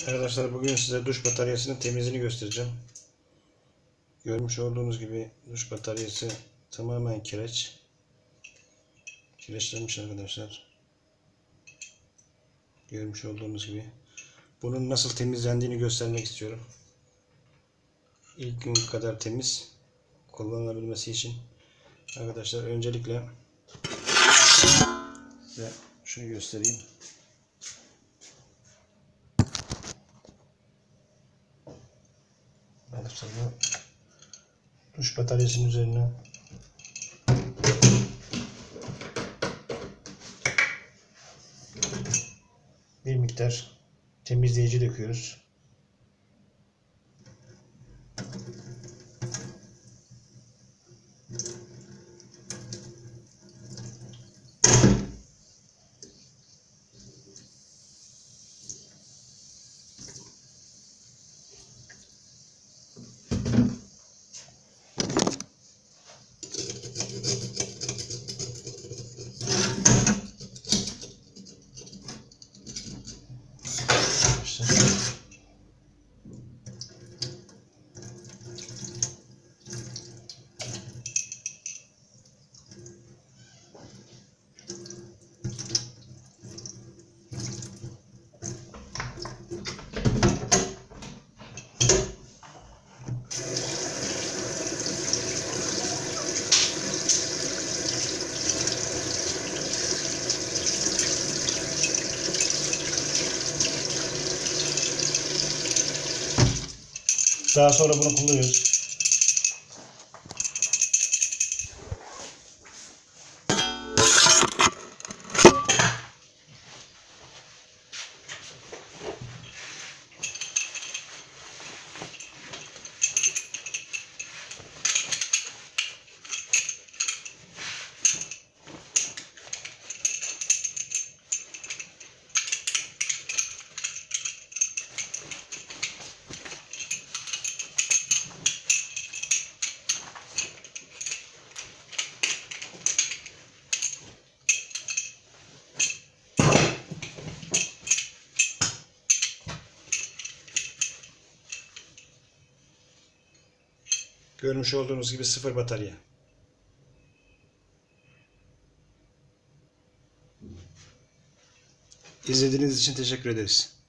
Arkadaşlar bugün size duş bataryasının temizliğini göstereceğim. Görmüş olduğunuz gibi duş bataryası tamamen kireç. Kireçlenmiş arkadaşlar. Görmüş olduğunuz gibi. Bunun nasıl temizlendiğini göstermek istiyorum. İlk gün kadar temiz kullanılabilmesi için. Arkadaşlar öncelikle size şunu göstereyim. Arkadaşlar bu duş bataryasının üzerine bir miktar temizleyici döküyoruz. Daha sonra bunu kullanıyoruz. Görmüş olduğunuz gibi sıfır batarya. İzlediğiniz için teşekkür ederiz.